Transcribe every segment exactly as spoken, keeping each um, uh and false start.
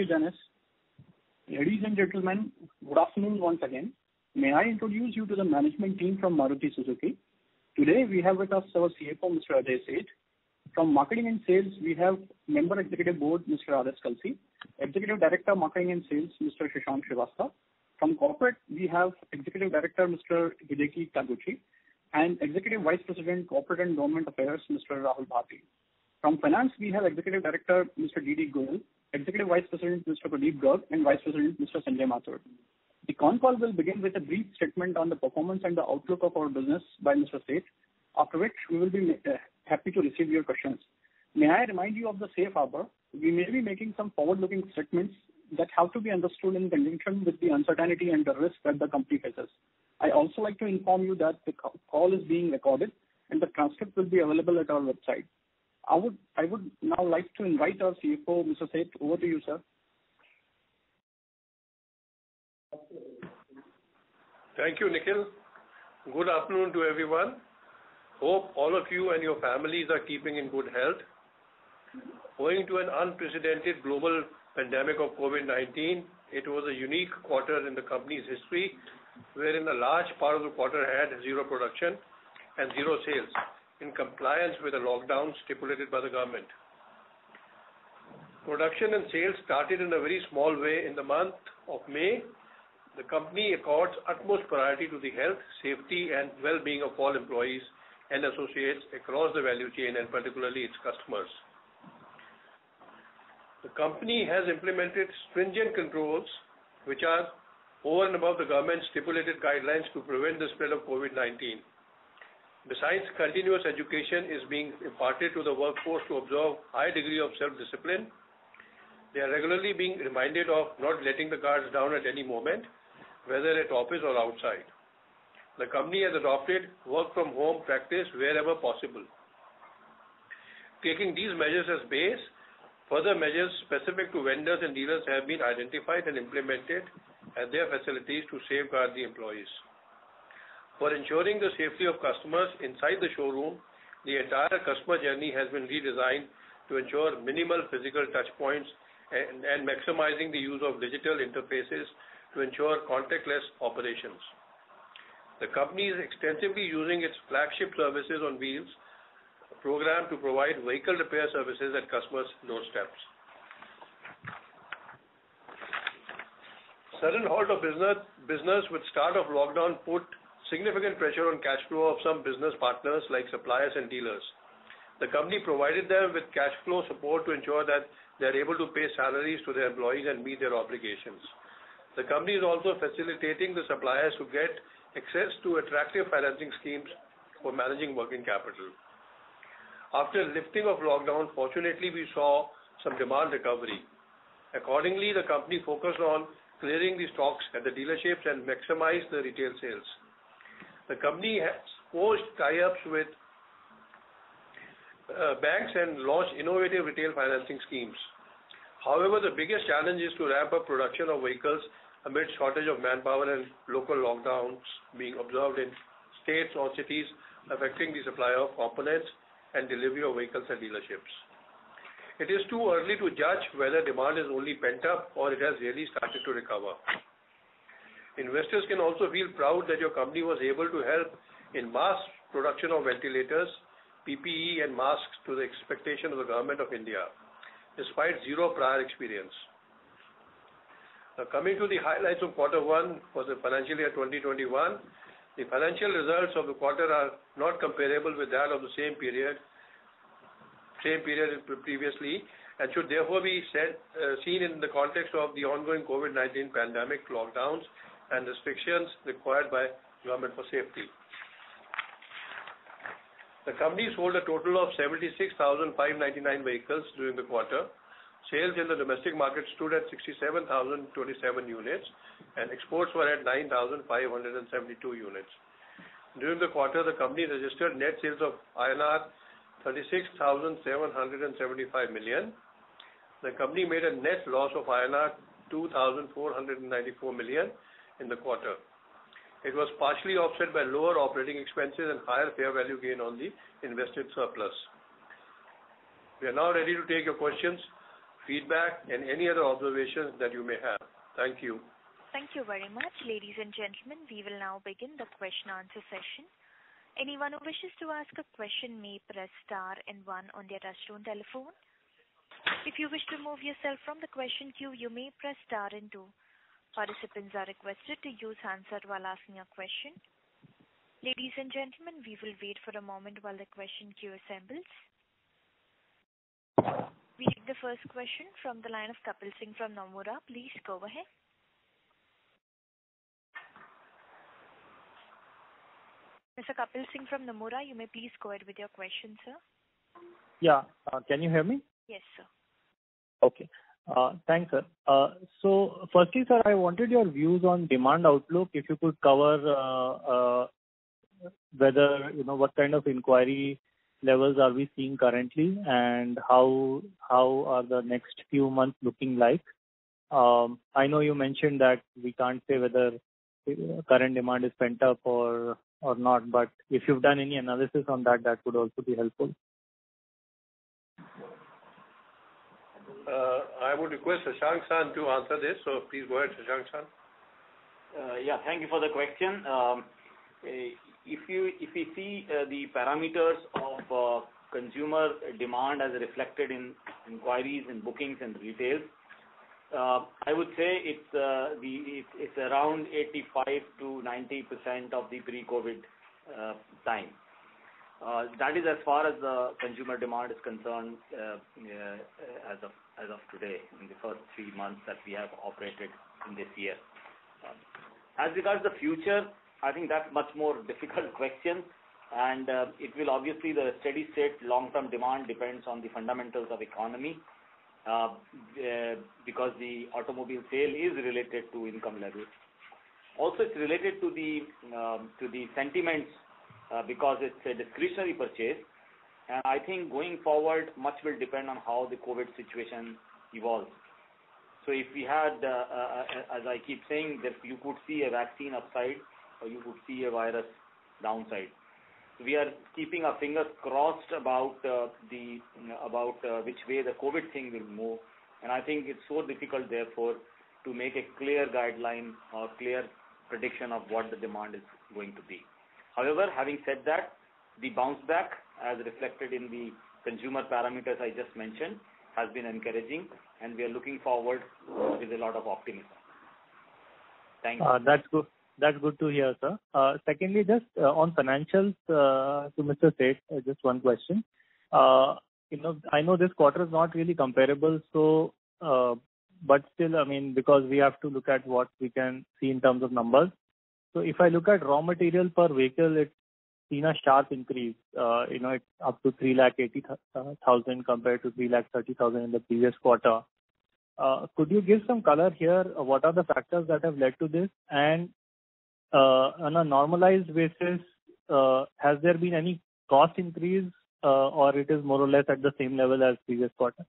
you, Janice. Ladies and gentlemen, good afternoon once again. May I introduce you to the management team from Maruti Suzuki. Today we have with us our C F O, Mister Ajay Seth. From Marketing and Sales, we have Member Executive Board, Mister Adarsh Kalsi, Executive Director, Marketing and Sales, Mister Shashank Srivastava. From Corporate, we have Executive Director, Mister Hideki Taguchi, and Executive Vice President, Corporate and Government Affairs, Mister Rahul Bharti. From Finance, we have Executive Director, Mister D D Goyal, Executive Vice President, Mister Pradeep Garg, and Vice President, Mister Sanjay Mathur. The con call will begin with a brief statement on the performance and the outlook of our business by Mister Seth, after which we will be uh, happy to receive your questions. May I remind you of the safe harbor? We may be making some forward-looking statements that have to be understood in conjunction with the uncertainty and the risk that the company faces. I also like to inform you that the call is being recorded and the transcript will be available at our website. I would I would now like to invite our C F O, Mister Seth. Over to you, sir. Thank you, Nikhil. Good afternoon to everyone. Hope all of you and your families are keeping in good health. Owing to an unprecedented global pandemic of COVID nineteen, it was a unique quarter in the company's history, wherein a large part of the quarter had zero production and zero sales, in compliance with the lockdown stipulated by the government. Production and sales started in a very small way in the month of May. The company accords utmost priority to the health, safety and well-being of all employees and associates across the value chain and particularly its customers. The company has implemented stringent controls which are over and above the government's stipulated guidelines to prevent the spread of COVID nineteen. Besides, continuous education is being imparted to the workforce to observe high degree of self-discipline. They are regularly being reminded of not letting the guards down at any moment, whether at office or outside. The company has adopted work from home practice wherever possible. Taking these measures as base, further measures specific to vendors and dealers have been identified and implemented at their facilities to safeguard the employees. For ensuring the safety of customers inside the showroom, the entire customer journey has been redesigned to ensure minimal physical touch points and, and maximizing the use of digital interfaces to ensure contactless operations. The company is extensively using its flagship services on wheels program to provide vehicle repair services at customers' doorsteps. Sudden halt of business, business with start of lockdown put significant pressure on cash flow of some business partners like suppliers and dealers. The company provided them with cash flow support to ensure that they are able to pay salaries to their employees and meet their obligations. The company is also facilitating the suppliers to get access to attractive financing schemes for managing working capital. After lifting of lockdown, fortunately we saw some demand recovery. Accordingly, the company focused on clearing the stocks at the dealerships and maximize the retail sales. The company has forged tie-ups with uh, banks and launched innovative retail financing schemes. However, the biggest challenge is to ramp up production of vehicles amid shortage of manpower and local lockdowns being observed in states or cities, affecting the supply of components and delivery of vehicles at dealerships. It is too early to judge whether demand is only pent up or it has really started to recover. Investors can also feel proud that your company was able to help in mass production of ventilators, P P E and masks to the expectation of the Government of India, despite zero prior experience. Now, coming to the highlights of quarter one for the financial year twenty twenty-one, the financial results of the quarter are not comparable with that of the same period, same period previously, and should therefore be said, uh, seen in the context of the ongoing COVID nineteen pandemic lockdowns and restrictions required by government for safety. The company sold a total of seventy-six thousand five hundred ninety-nine vehicles during the quarter. Sales in the domestic market stood at sixty-seven thousand twenty-seven units and exports were at nine thousand five hundred seventy-two units. During the quarter, the company registered net sales of I N R thirty-six thousand seven hundred seventy-five million. The company made a net loss of I N R two thousand four hundred ninety-four million in the quarter. It was partially offset by lower operating expenses and higher fair value gain on the invested surplus. We are now ready to take your questions. feedback, and any other observations that you may have. Thank you. Thank you very much. Ladies and gentlemen, we will now begin the question answer session. Anyone who wishes to ask a question may press star and one on their touchtone telephone. If you wish to remove yourself from the question queue, you may press star and two. Participants are requested to use handset while asking a question. Ladies and gentlemen, we will wait for a moment while the question queue assembles. We take the first question from the line of Kapil Singh from Nomura. Please go ahead. Mister Kapil Singh from Nomura, you may please go ahead with your question, sir. Yeah. Uh, can you hear me? Yes, sir. Okay. Uh, thanks, sir. Uh, so, firstly, sir, I wanted your views on demand outlook. If you could cover uh, uh, whether, you know, what kind of inquiry levels are we seeing currently, and how how are the next few months looking like? Um, I know you mentioned that we can't say whether current demand is pent up or or not, but if you've done any analysis on that, that would also be helpful. Uh, I would request Shashank San to answer this, so please go ahead, Shashank San. Uh, yeah, thank you for the question. Um, if you if we see uh, the parameters of uh, consumer demand as reflected in inquiries and bookings and retail, uh, I would say it's uh, the it, it's around eighty-five to ninety percent of the pre-COVID uh, time. Uh, that is as far as the consumer demand is concerned uh, uh, as of as of today, in the first three months that we have operated in this year. Um, as regards the future, I think that's much more difficult question, and uh, it will obviously, the steady state long-term demand depends on the fundamentals of economy, uh, uh, because the automobile sale is related to income levels. Also, it's related to the um, to the sentiments uh, because it's a discretionary purchase. And I think going forward, much will depend on how the COVID situation evolves. So if we had, uh, uh, as I keep saying, that you could see a vaccine upside or you could see a virus downside. We are keeping our fingers crossed about uh, the about uh, which way the COVID thing will move. And I think it's so difficult, therefore, to make a clear guideline or clear prediction of what the demand is going to be. However, having said that, the bounce back, as reflected in the consumer parameters I just mentioned, has been encouraging, and we are looking forward with a lot of optimism. Thank you. Uh, that's good. That's good to hear, sir. Uh, secondly, just uh, on financials, uh, to Mister Seth, uh, just one question. Uh, you know, I know this quarter is not really comparable, so uh, but still, I mean, because we have to look at what we can see in terms of numbers. So if I look at raw material per vehicle, it's seen a sharp increase. Uh, you know, it's up to three lakh eighty thousand compared to three lakh thirty thousand in the previous quarter. Uh, could you give some color here? What are the factors that have led to this? And uh, on a normalized basis, uh, has there been any cost increase, uh, or it is more or less at the same level as previous quarter?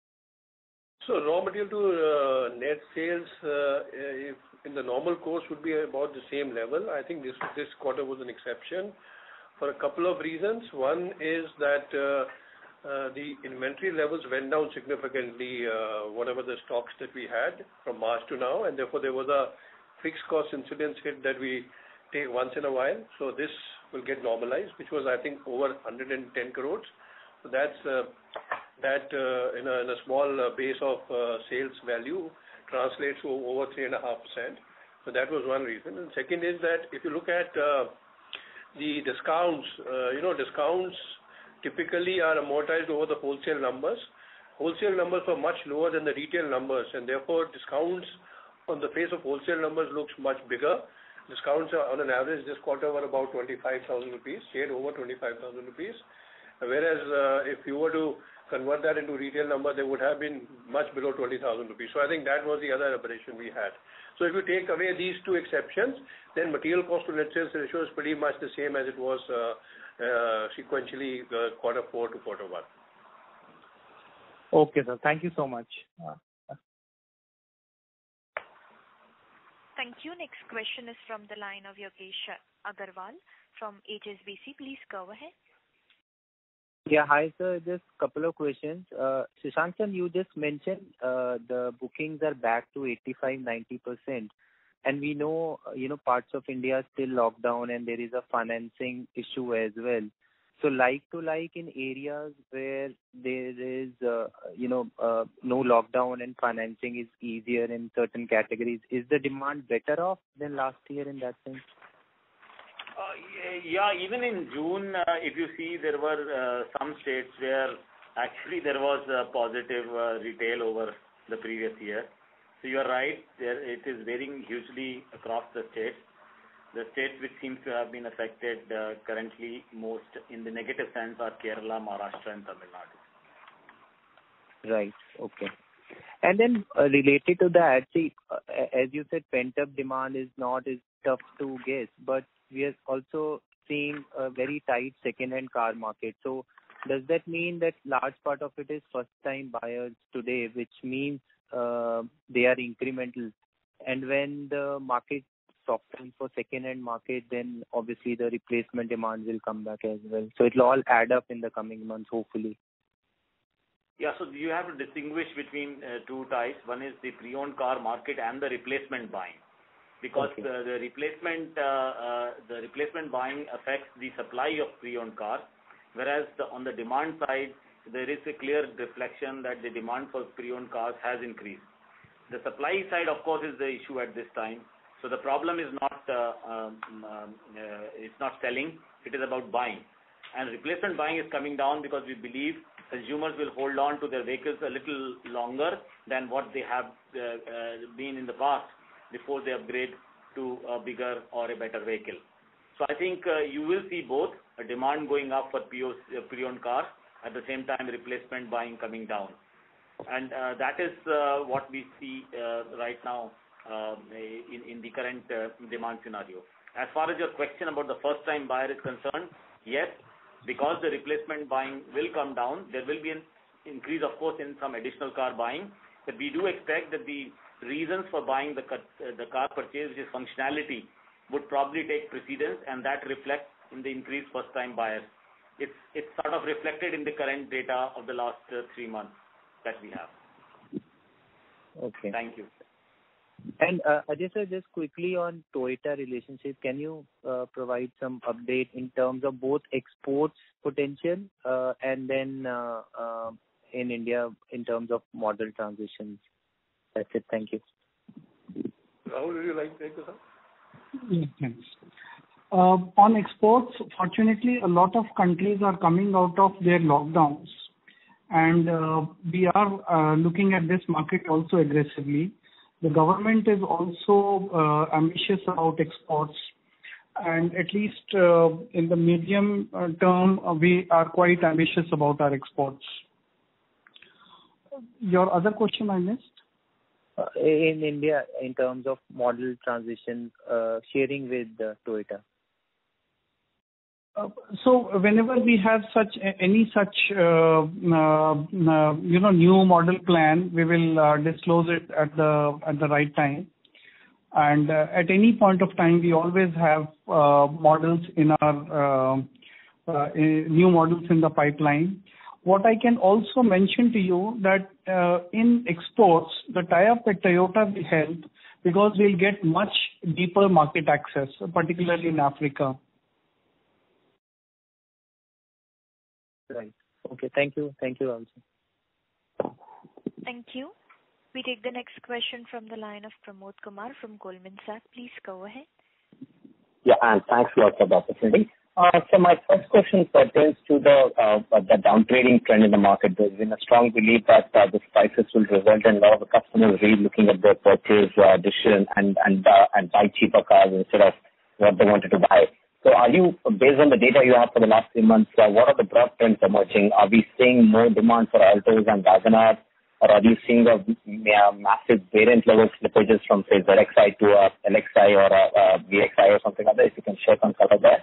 So raw material to uh, net sales, uh, if in the normal course, would be about the same level. I think this this quarter was an exception for a couple of reasons. One is that uh, uh, the inventory levels went down significantly, uh, whatever the stocks that we had from March to now, and therefore there was a fixed cost incidence hit that we take once in a while. So this will get normalized, which was, I think, over one hundred ten crores. So that's uh, that uh, in, a, in a small uh, base of uh, sales value translates to over three and a half percent. So that was one reason. And second is that if you look at uh, the discounts, uh, you know, discounts typically are amortized over the wholesale numbers. Wholesale numbers were much lower than the retail numbers, and therefore discounts on the face of wholesale numbers looks much bigger. Discounts are, on an average this quarter were about twenty-five thousand rupees, stayed over twenty-five thousand rupees. Whereas uh, if you were to convert that into retail number, they would have been much below twenty thousand rupees. So I think that was the other aberration we had. So if you take away these two exceptions, then material cost to net sales ratio is pretty much the same as it was uh, uh, sequentially uh, quarter four to quarter one. Okay, sir. Thank you so much. Uh, Thank you. Next question is from the line of Yogesh Agarwal from H S B C. Please go ahead. Yeah, hi sir. Just couple of questions. Uh, Shashank sir, you just mentioned uh, the bookings are back to eighty-five to ninety percent. And we know, uh, you know, parts of India are still locked down and there is a financing issue as well. So like to like in areas where there is, uh, you know, uh, no lockdown and financing is easier in certain categories, is the demand better off than last year in that sense? Uh, yeah, even in June, uh, if you see, there were uh, some states where actually there was a positive uh, retail over the previous year. So you are right, there it is varying hugely across the states. The states which seem to have been affected uh, currently most in the negative sense are Kerala, Maharashtra and Tamil Nadu. Right, okay. And then uh, related to that, see, uh, as you said, pent-up demand is not is tough to guess, but we are also seeing a very tight second-hand car market. So does that mean that large part of it is first-time buyers today, which means uh, they are incremental? And when the market softens for second-hand market, then obviously the replacement demand will come back as well. So it will all add up in the coming months, hopefully. Yeah, so you have to distinguish between uh, two types. One is the pre-owned car market and the replacement buying. Because okay. the, the replacement uh, uh, the replacement buying affects the supply of pre-owned cars, whereas the, on the demand side, there is a clear reflection that the demand for pre-owned cars has increased. The supply side, of course, is the issue at this time. So the problem is not uh, um, um, uh, it's not selling; it is about buying. And replacement buying is coming down because we believe consumers will hold on to their vehicles a little longer than what they have uh, uh, been in the past before they upgrade to a bigger or a better vehicle. So I think uh, you will see both a demand going up for P O, uh, pre-owned cars, at the same time replacement buying coming down. And uh, that is uh, what we see uh, right now uh, in, in the current uh, demand scenario. As far as your question about the first-time buyer is concerned, yes, because the replacement buying will come down, there will be an increase, of course, in some additional car buying, but we do expect that the reasons for buying the, uh, the car purchase, which is functionality, would probably take precedence, and that reflects in the increased first-time buyers. It's, it's sort of reflected in the current data of the last uh, three months that we have. Okay. Thank you. And uh, Ajay sir, just quickly on Toyota relationship, can you uh, provide some update in terms of both exports potential uh, and then uh, uh, in India in terms of model transitions? That's it. Thank you. Rahul, would you like to take this up? Yeah, thanks. Uh, on exports, fortunately, a lot of countries are coming out of their lockdowns, and uh, we are uh, looking at this market also aggressively. The government is also uh, ambitious about exports, and at least uh, in the medium uh, term, uh, we are quite ambitious about our exports. Your other question I missed? Uh, in India, in terms of model transition, uh, sharing with uh, Toyota. Uh, so whenever we have such any such uh, uh, uh, you know new model plan, we will uh, disclose it at the at the right time. And uh, at any point of time, we always have uh, models in our uh, uh, new models in the pipeline. What I can also mention to you that uh, in exports, the tie-up with Toyota will help because we'll get much deeper market access, particularly in Africa. Right. Okay. Thank you. Thank you also. Thank you. We take the next question from the line of Pramod Kumar from Goldman Sachs. Please go ahead. Yeah, and thanks a lot for the opportunity. Uh, so my first question pertains to the uh, the downtrading trend in the market. There's been a strong belief that uh, this crisis will result in a lot of the customers re-looking at their purchase uh, decision and and uh, and buy cheaper cars instead of what they wanted to buy. So are you, based on the data you have for the last three months, uh, what are the broad trends emerging? Are we seeing more demand for Altos and WagonR, or are you seeing a uh, massive variant level slippages from, say, Z X I to uh, L X I or uh, uh, V X I or something like that? If you can share some color there.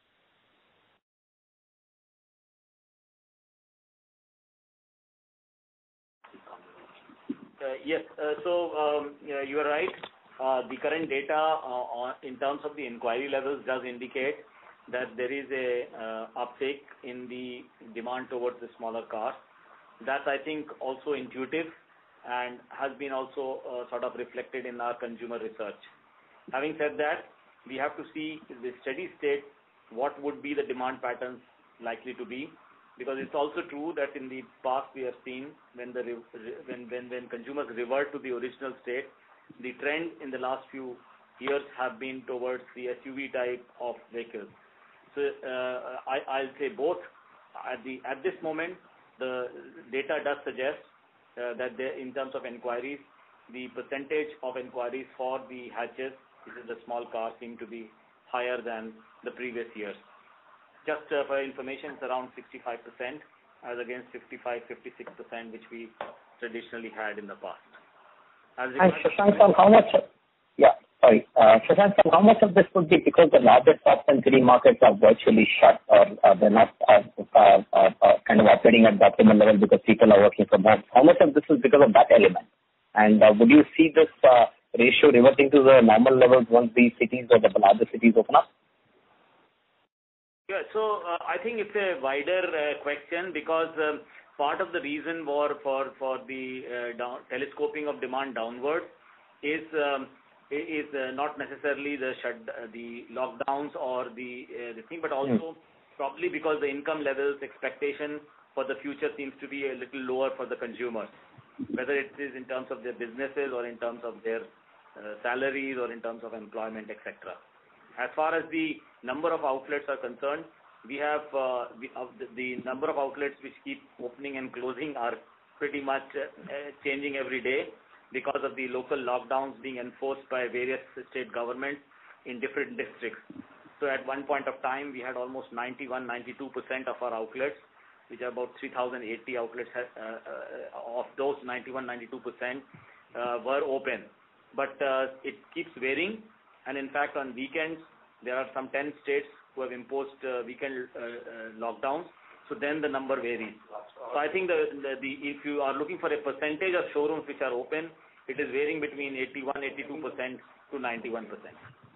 Uh, yes, uh, so um, yeah, you are right. Uh, the current data uh, on, in terms of the inquiry levels does indicate that there is a uh, uptake in the demand towards the smaller cars. That's, I think, also intuitive and has been also uh, sort of reflected in our consumer research. Having said that, we have to see the steady state, what would be the demand patterns likely to be, because it's also true that in the past we have seen when the when when, when consumers revert to the original state, the trend in the last few years have been towards the S U V type of vehicles. So uh, I, I'll say both. At the at this moment, the data does suggest uh, that there, in terms of inquiries, the percentage of inquiries for the hatches, which is the small cars, seem to be higher than the previous years. Just uh, for information, it's around sixty-five percent as against fifty-five, fifty-six percent which we traditionally had in the past. As and Shashank, how much? Yeah, sorry. Uh, Shashank, how much of this would be because the largest top ten city markets are virtually shut, or uh, they're not uh, uh, uh, uh, kind of operating at the optimal level because people are working from home? How much of this is because of that element? And uh, would you see this uh, ratio reverting to the normal levels once these cities or the larger cities open up? Yeah, so uh, I think it's a wider uh, question because um, part of the reason for for, for the uh, down, telescoping of demand downward is um, is uh, not necessarily the shut, uh, the lockdowns or the uh, the thing, but also mm. probably because the income levels expectation for the future seems to be a little lower for the consumers, whether it is in terms of their businesses or in terms of their uh, salaries or in terms of employment, et cetera. As far as the number of outlets are concerned, we have uh, we, uh, the, the number of outlets which keep opening and closing are pretty much uh, uh, changing every day because of the local lockdowns being enforced by various state governments in different districts. So at one point of time, we had almost ninety-one, ninety-two percent of our outlets, which are about three thousand eighty outlets. Uh, uh, of those, ninety-one, ninety-two percent uh, were open. But uh, it keeps varying. And in fact, on weekends, there are some ten states who have imposed uh, weekend uh, uh, lockdowns. So then the number varies. So I think the, the, the if you are looking for a percentage of showrooms which are open, it is varying between eighty-one, eighty-two percent to ninety-one percent.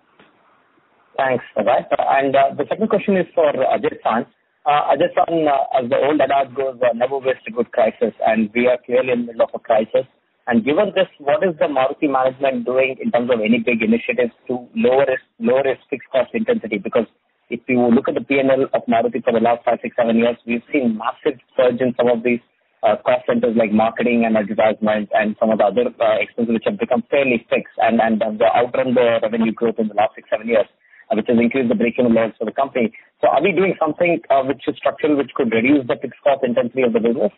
Thanks for that. And uh, the second question is for Ajay San. Uh, Ajay San, uh, as the old adage goes, uh, never waste a good crisis, and we are clearly in the middle of a crisis. And given this, what is the Maruti management doing in terms of any big initiatives to lower its, lower its fixed cost intensity? Because if you look at the P and L of Maruti for the last five, six, seven years, we've seen massive surge in some of these uh, cost centers like marketing and advertisement and some of the other uh, expenses which have become fairly fixed and, and uh, outrun the revenue growth in the last six, seven years, uh, which has increased the break-even levels for the company. So are we doing something uh, which is structural, which could reduce the fixed cost intensity of the business?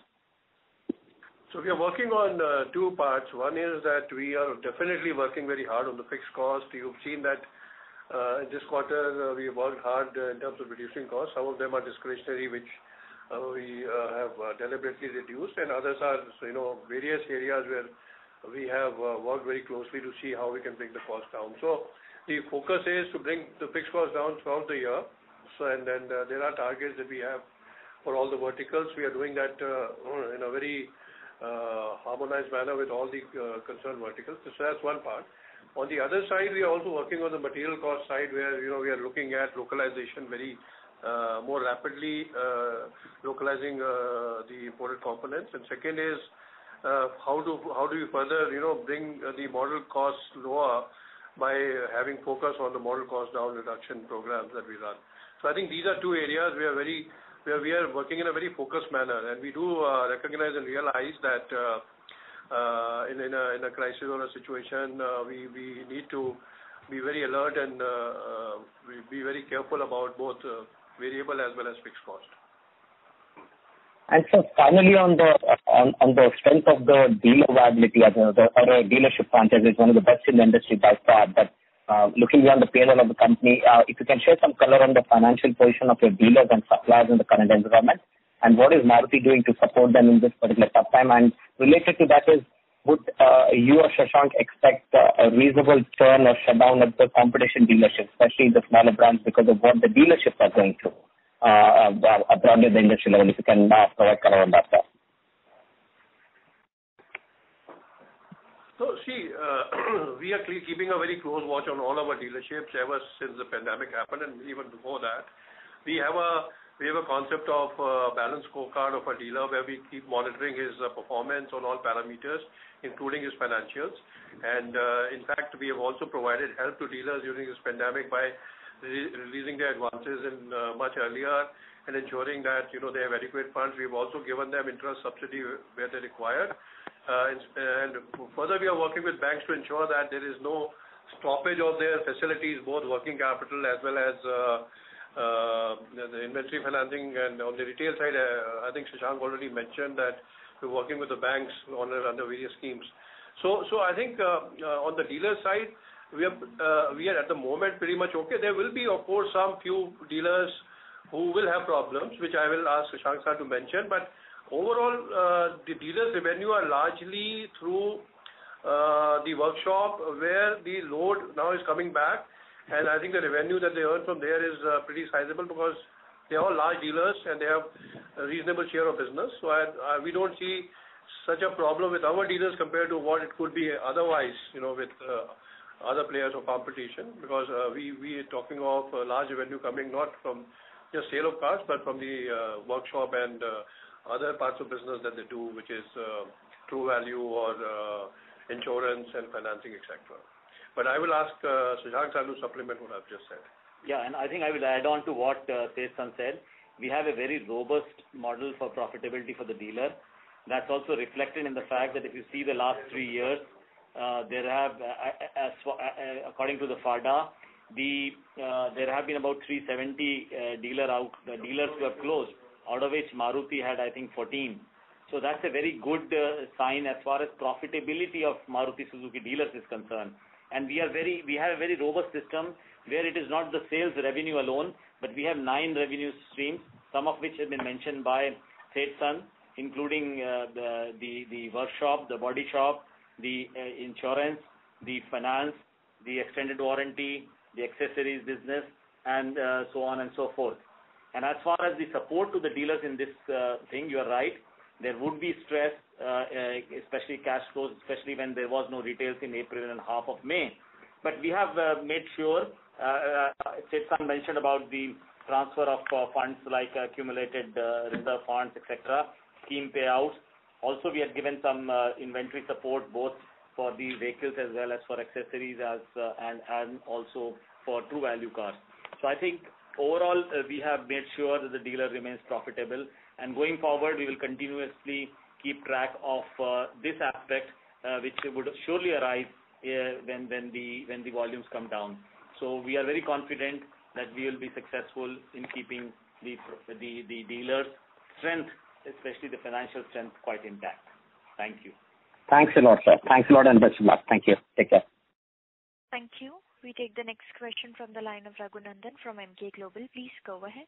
So we are working on uh, two parts. One is that we are definitely working very hard on the fixed cost. You've seen that uh, in this quarter uh, we worked hard uh, in terms of reducing costs. Some of them are discretionary, which uh, we uh, have uh, deliberately reduced, and others are, you know, various areas where we have uh, worked very closely to see how we can bring the cost down. So the focus is to bring the fixed cost down throughout the year. So and then uh, there are targets that we have for all the verticals. We are doing that uh, in a very Uh, harmonized manner with all the uh, concerned verticals. So that's one part. On the other side, we are also working on the material cost side, where you know we are looking at localization very uh, more rapidly, uh, localizing uh, the imported components. And second is uh, how do how do we further you know bring uh, the model costs lower by having focus on the model cost down reduction programs that we run. So I think these are two areas we are very where we are working in a very focused manner, and we do uh, recognize and realize that uh, uh, in, in, a, in a crisis or a situation, uh, we, we need to be very alert and uh, uh, be very careful about both uh, variable as well as fixed cost. And so finally, on the on, on the strength of the dealer viability, as a, the, or a dealership franchise is one of the best in the industry by far, but Uh, looking beyond the P and L of the company, uh, if you can share some color on the financial position of your dealers and suppliers in the current environment, and what is Maruti doing to support them in this particular tough time? And related to that is, would uh, you or Shashank expect uh, a reasonable churn or shutdown of the competition dealerships, especially the smaller brands, because of what the dealerships are going through, uh, uh, broadly at the industry level? If you can uh, provide color on that, sir. So So see, uh, we are keeping a very close watch on all our dealerships ever since the pandemic happened, and even before that. We have a we have a concept of uh, balanced scorecard of a dealer where we keep monitoring his uh, performance on all parameters, including his financials. And uh, in fact, we have also provided help to dealers during this pandemic by re- releasing their advances in uh, much earlier and ensuring that you know they have adequate funds. We have also given them interest subsidy where they require. Uh, and further, we are working with banks to ensure that there is no stoppage of their facilities, both working capital as well as uh, uh, the inventory financing. And on the retail side, uh, I think Shashank already mentioned that we're working with the banks on under various schemes. So, so I think uh, uh, on the dealer side, we are uh, we are at the moment pretty much okay. There will be, of course, some few dealers who will have problems, which I will ask Shashank sir to mention, but overall, uh, the dealers' revenue are largely through uh, the workshop where the load now is coming back, and I think the revenue that they earn from there is uh, pretty sizable because they are all large dealers and they have a reasonable share of business. So I, I, we don't see such a problem with our dealers compared to what it could be otherwise, you know, with uh, other players or competition, because uh, we we are talking of uh, large revenue coming not from just sale of cars, but from the uh, workshop and uh, other parts of business that they do, which is uh, True Value or uh, insurance and financing, et cetera. But I will ask uh, Shashank sir to supplement what I've just said. Yeah, and I think I will add on to what uh, Seth said. We have a very robust model for profitability for the dealer. That's also reflected in the fact that if you see the last three years, uh, there have, uh, as, uh, according to the FADA, the uh, there have been about three hundred seventy uh, dealer out uh, dealers who have closed, out of which Maruti had, I think, fourteen. So that's a very good uh, sign as far as profitability of Maruti Suzuki dealers is concerned. And we are very, we have a very robust system where it is not the sales revenue alone, but we have nine revenue streams, some of which have been mentioned by Seth San, including uh, the, the the workshop, the body shop, the uh, insurance, the finance, the extended warranty, the accessories business, and uh, so on and so forth. And as far as the support to the dealers in this uh, thing, you are right. There would be stress, uh, uh, especially cash flows, especially when there was no retails in April and half of May. But we have uh, made sure, uh, uh, Seth mentioned about the transfer of uh, funds like accumulated uh, reserve funds, et cetera, scheme payouts. Also, we had given some uh, inventory support both for the vehicles as well as for accessories as uh, and, and also for True Value cars. So I think overall uh, we have made sure that the dealer remains profitable, and going forward we will continuously keep track of uh, this aspect uh, which would surely arise uh, when, when, the, when the volumes come down. So we are very confident that we will be successful in keeping the, the, the dealers' strength, especially the financial strength, quite intact. Thank you. Thanks a lot, sir. Thanks a lot and best of luck. Thank you. Take care. Thank you. We take the next question from the line of Raghunandan from Emkay Global. Please go ahead.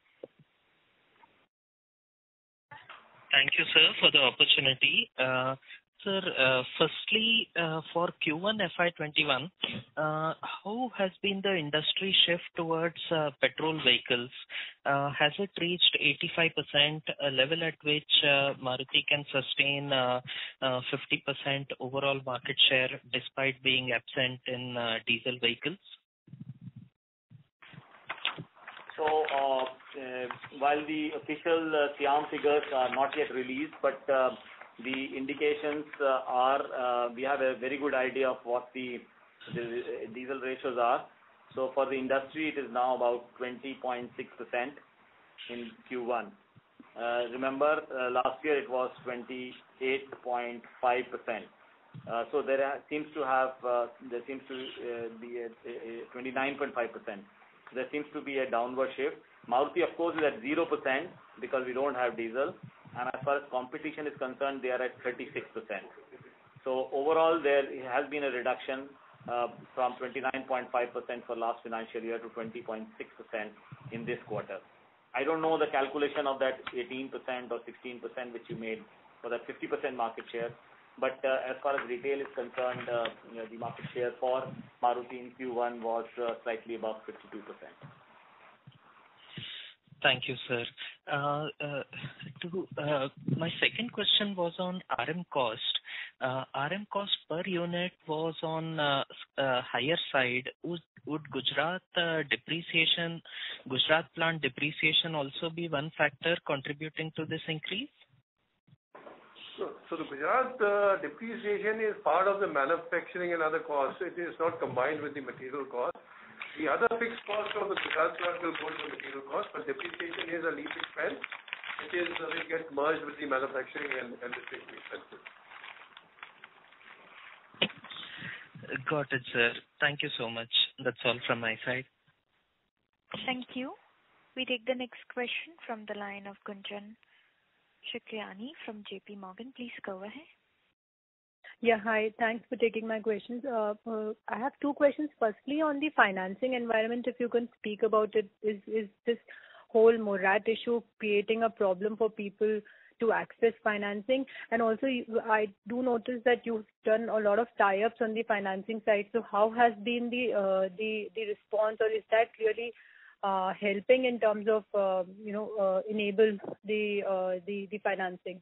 Thank you, sir, for the opportunity. Uh, sir, uh, firstly, uh, for Q one F Y twenty-one, uh, how has been the industry shift towards uh, petrol vehicles? Uh, has it reached eighty-five percent, a level at which uh, Maruti can sustain uh, uh, fifty percent overall market share despite being absent in uh, diesel vehicles? So, uh, uh, while the official uh, SIAM figures are not yet released, but uh, the indications uh, are, uh, we have a very good idea of what the, the diesel ratios are. So, for the industry, it is now about twenty point six percent in Q one. Uh, remember, uh, last year it was twenty-eight point five percent. Uh, so, there seems to have, uh, there seems to uh, be a, a twenty-nine point five percent. There seems to be a downward shift. Maruti, of course, is at zero percent because we don't have diesel. And as far as competition is concerned, they are at thirty-six percent. So overall, there has been a reduction uh, from twenty-nine point five percent for last financial year to twenty point six percent in this quarter. I don't know the calculation of that eighteen percent or sixteen percent which you made for that fifty percent market share. But uh, as far as retail is concerned, uh, you know, the market share for Maruti in Q one was uh, slightly above fifty-two percent. Thank you, sir. Uh, uh, to, uh, my second question was on R M cost. Uh, R M cost per unit was on uh, uh, higher side. Would, would Gujarat uh, depreciation, Gujarat plant depreciation also be one factor contributing to this increase? So, so the Gujarat uh, depreciation is part of the manufacturing and other costs. It is not combined with the material cost. The other fixed cost of the Gujarat plant will go to the material cost, but depreciation is a lease expense. It is uh, it gets merged with the manufacturing and, and the fixed expenses. Got it, sir. Thank you so much. That's all from my side. Thank you. We take the next question from the line of Gunjan Shikriani from J P Morgan. Please go ahead. Yeah, hi. Thanks for taking my questions. Uh, uh, I have two questions. Firstly, on the financing environment, if you can speak about it, is is this whole morat issue creating a problem for people to access financing? And also, I do notice that you've done a lot of tie-ups on the financing side. So, how has been the uh, the the response, or is that really uh, helping in terms of uh, you know uh, enable the uh, the the financing?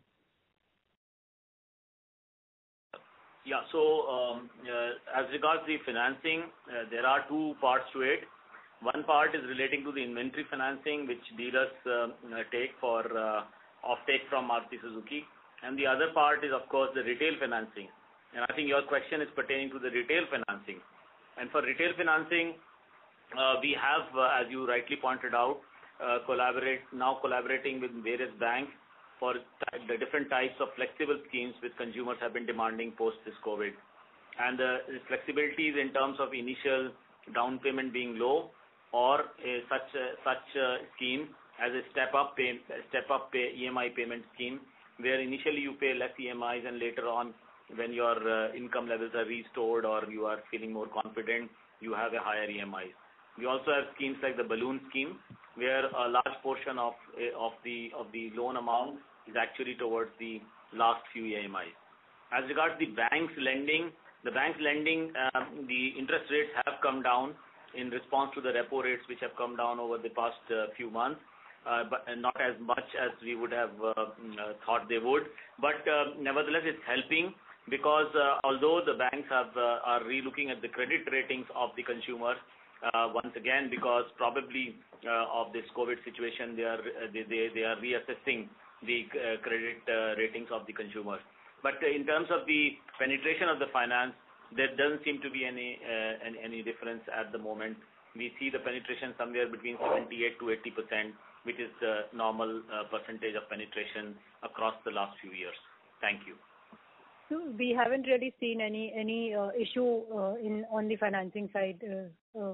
Yeah. So, um, uh, as regards the financing, uh, there are two parts to it. One part is relating to the inventory financing, which dealers uh, take for uh, offtake from Maruti Suzuki, and the other part is, of course, the retail financing. And I think your question is pertaining to the retail financing. And for retail financing, uh, we have, uh, as you rightly pointed out, uh, collaborate now collaborating with various banks for the different types of flexible schemes which consumers have been demanding post this COVID. And the uh, flexibilities in terms of initial down payment being low, or a, such a, such a scheme as a step-up pay, step-up pay E M I payment scheme, where initially you pay less E M Is and later on, when your uh, income levels are restored or you are feeling more confident, you have a higher E M Is. We also have schemes like the balloon scheme, where a large portion of of the of the loan amount is actually towards the last few E M Is. As regards the bank's lending, the bank's lending, uh, the interest rates have come down in response to the repo rates, which have come down over the past uh, few months, uh, but not as much as we would have uh, uh, thought they would. But uh, nevertheless, it's helping, because uh, although the banks have uh, are relooking at the credit ratings of the consumers, uh, once again, because probably uh, of this COVID situation, they are uh, they, they they are reassessing the uh, credit uh, ratings of the consumers. But uh, in terms of the penetration of the finance, there doesn't seem to be any, uh, any any difference at the moment. We see the penetration somewhere between seventy-eight to eighty percent, which is the normal uh, percentage of penetration across the last few years. Thank you. So we haven't really seen any any uh, issue uh, in on the financing side. Uh, uh,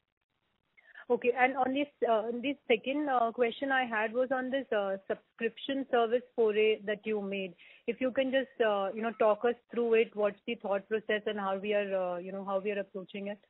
Okay. And on this, uh, this second uh, question I had was on this uh, subscription service foray that you made. If you can just, uh, you know, talk us through it, what's the thought process and how we are, uh, you know, how we are approaching it?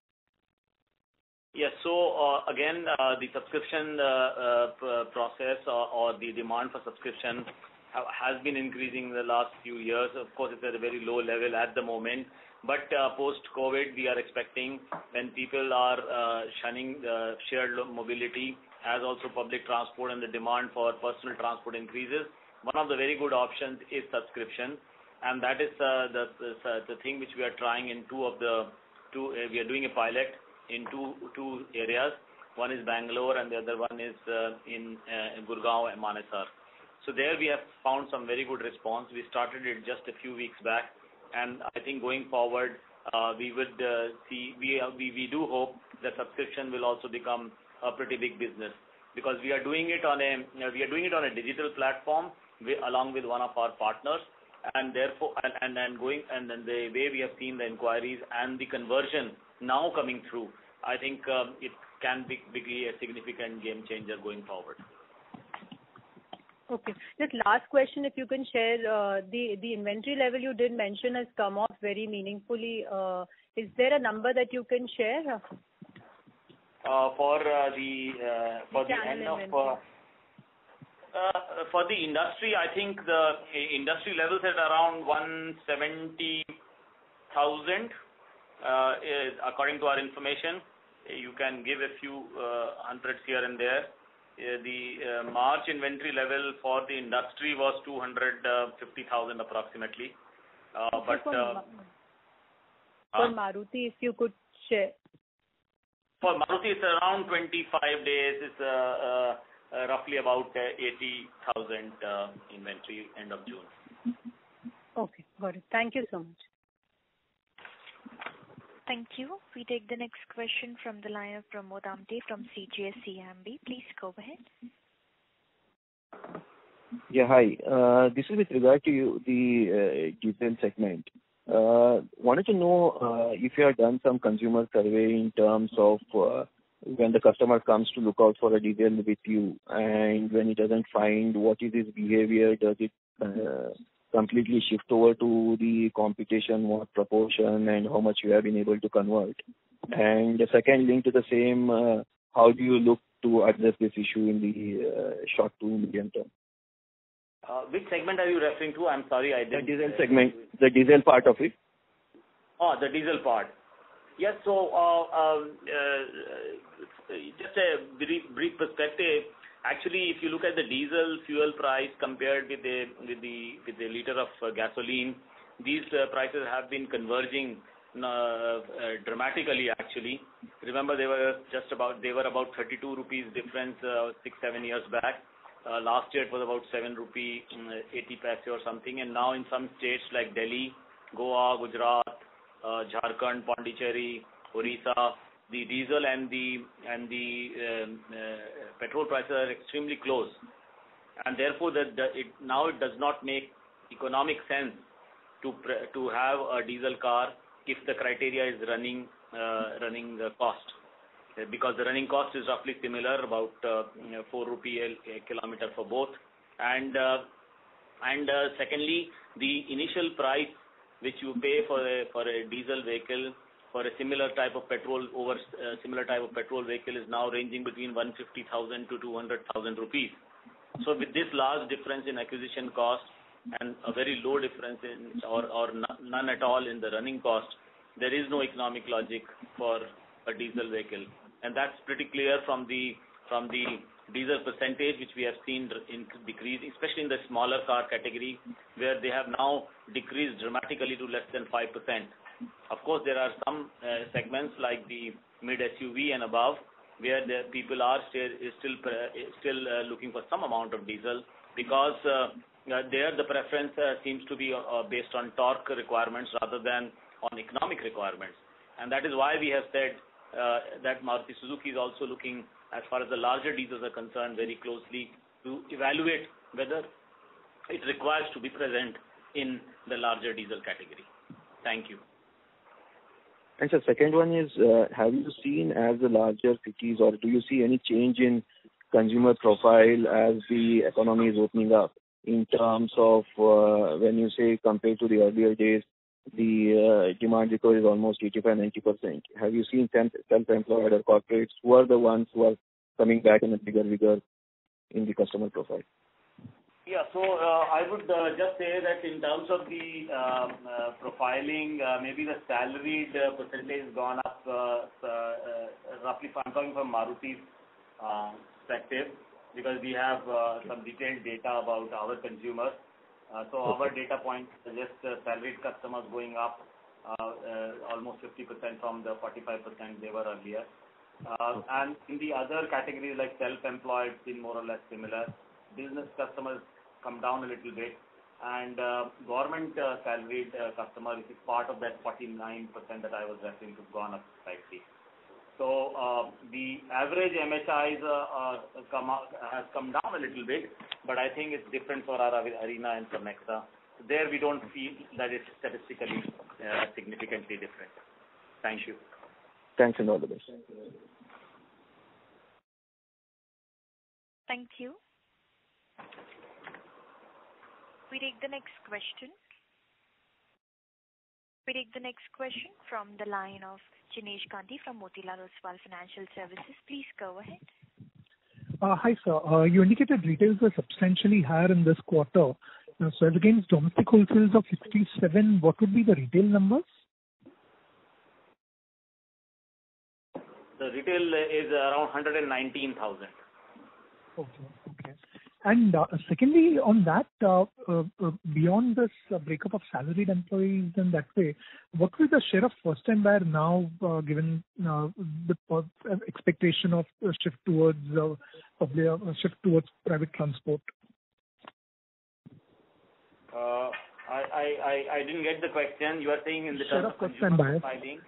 Yes. So uh, again, uh, the subscription uh, uh, p- process or, or the demand for subscription have, has been increasing in the last few years. Of course, it's at a very low level at the moment. But uh, post-COVID, we are expecting, when people are uh, shunning uh, shared mobility, as also public transport, and the demand for personal transport increases, one of the very good options is subscription, and that is uh, the the, uh, the thing which we are trying in two of the two. Uh, we are doing a pilot in two two areas. One is Bangalore, and the other one is uh, in, uh, in Gurgaon and Manesar. So there we have found some very good response. We started it just a few weeks back. And I think going forward, uh, we would uh, see, we, uh, we we do hope that subscription will also become a pretty big business, because we are doing it on a you know, we are doing it on a digital platform we, along with one of our partners, and therefore and and, and going and then the way we have seen the inquiries and the conversion now coming through, I think um, it can be, be a significant game changer going forward. Okay. Just last question, if you can share, uh, the the inventory level you did mention has come off very meaningfully. Uh, is there a number that you can share? Uh, for uh, the uh, for the end of uh, uh, for the industry, I think the industry levels at around one seventy thousand, uh, according to our information. You can give a few uh, hundreds here and there. uh, the uh, March inventory level for the industry was two hundred fifty thousand approximately. Uh, but for, uh, for uh, Maruti, if you could share. For Maruti, it's around twenty-five days. It's uh, uh, uh, roughly about uh, eighty thousand uh, inventory end of June. Okay, got it. Thank you so much. Thank you. We take the next question from the line of Pramod Amte from C G S C M B. Please go ahead. Yeah, hi. Uh, this is with regard to you, the uh, diesel segment. Uh, wanted to know uh, if you have done some consumer survey in terms of uh, when the customer comes to look out for a diesel with you, and when he doesn't find, what is his behavior? Does it uh, completely shift over to the competition, what proportion, and how much you have been able to convert? And the second link to the same, uh, how do you look to address this issue in the uh, short to medium term? Uh, which segment are you referring to? I'm sorry, I didn't. The diesel segment, the diesel part of it. Oh, the diesel part. Yes, so uh, um, uh, just a brief, brief perspective. Actually, if you look at the diesel fuel price compared with the with the with the liter of uh, gasoline, these uh, prices have been converging uh, uh, dramatically. Actually, remember they were just about they were about thirty-two rupees difference uh, six seven years back. Uh, last year it was about seven rupee eighty paise or something, and now in some states like Delhi, Goa, Gujarat, uh, Jharkhand, Pondicherry, Orissa, the diesel and the and the um, uh, petrol prices are extremely close, and therefore that the, it now it does not make economic sense to pre- to have a diesel car if the criteria is running uh, running the cost. Because the running cost is roughly similar, about uh, four rupee a, a kilometer for both, and uh, and uh, secondly, the initial price which you pay for a for a diesel vehicle for a similar type of petrol over uh, similar type of petrol vehicle is now ranging between one hundred fifty thousand to two hundred thousand rupees. So with this large difference in acquisition cost and a very low difference in or or none at all in the running cost, there is no economic logic for a diesel vehicle. And that's pretty clear from the from the diesel percentage which we have seen in decrease, especially in the smaller car category, where they have now decreased dramatically to less than five percent. Of course, there are some uh, segments like the mid S U V and above, where the people are still still still uh, looking for some amount of diesel, because uh, there the preference uh, seems to be uh, based on torque requirements rather than on economic requirements, and that is why we have said Uh, that Maruti Suzuki is also looking, as far as the larger diesels are concerned, very closely to evaluate whether it requires to be present in the larger diesel category. Thank you. And the second one is, uh, have you seen as the larger cities, or do you see any change in consumer profile as the economy is opening up, in terms of uh, when you say compared to the earlier days, the uh, demand recovery is almost eighty-five to ninety percent. Have you seen self-employed or corporates who are the ones who are coming back in a bigger, bigger in the customer profile? Yeah, so uh, I would uh, just say that in terms of the uh, uh, profiling, uh, maybe the salaried uh, percentage has gone up uh, uh, roughly. I'm talking from Maruti's uh, perspective, because we have uh, some detailed data about our consumers. Uh, so okay. Our data point suggests uh, salaried customers going up uh, uh, almost fifty percent from the forty-five percent they were earlier. Uh, okay. And in the other categories like self-employed, been more or less similar. Business customers come down a little bit, and uh, government uh, salaried uh, customer, which is part of that forty-nine percent that I was referring to, gone up slightly. So uh, the average M H Is uh, uh, come up, has come down a little bit, but I think it's different for our Arena and for Nexa. There we don't feel that it's statistically uh, significantly different. Thank you. Thanks and all the best. Thank you. We take the next question. We take the next question from the line of Jinesh Gandhi from Motilal Oswal Financial Services. Please go ahead. Uh, hi, sir. Uh, you indicated retails were substantially higher in this quarter. Uh, so as against domestic wholesales of sixty-seven, what would be the retail numbers? The retail is around one hundred nineteen thousand. Okay. Okay. And uh, secondly, on that, uh, uh, uh, beyond this uh, breakup of salaried employees in that way, what will the share of first-time buyer now, uh, given uh, the uh, expectation of uh, shift towards uh, of the uh, shift towards private transport? Uh, I, I, I, I didn't get the question. You are saying in the Share terms of of first-time consumer buyers. profiling?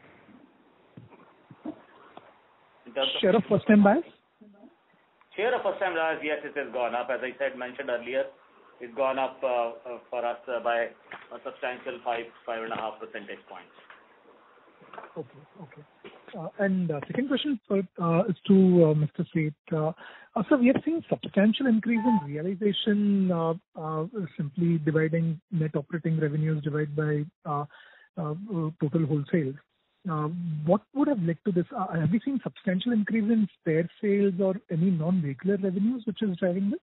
In terms Share of first-time buyers? Share of first-time buyers, yes, it has gone up. As I said, mentioned earlier, it's gone up uh, uh, for us uh, by a substantial five, five and a half percentage points. Okay. Okay. Uh, And uh, second question for, uh, is to uh, Mister Seth. Uh, uh, So we have seen substantial increase in realization, uh, uh, simply dividing net operating revenues divided by uh, uh, uh, total wholesale. Uh, What would have led to this? Uh, Have you seen substantial increase in spare sales or any non-vehicular revenues which is driving this?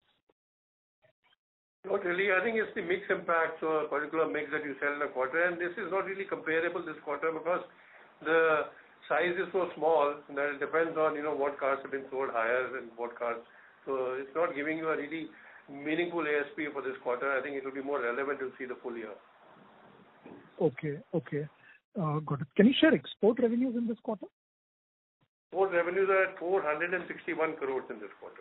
Not really. I think it's the mix impact, so a particular mix that you sell in a quarter, and this is not really comparable this quarter because the size is so small that it depends on, you know, what cars have been sold higher and what cars. So it's not giving you a really meaningful A S P for this quarter. I think it will be more relevant to see the full year. Okay. Okay. Uh, Got it. Can you share export revenues in this quarter? Export revenues are at four hundred sixty-one crores in this quarter.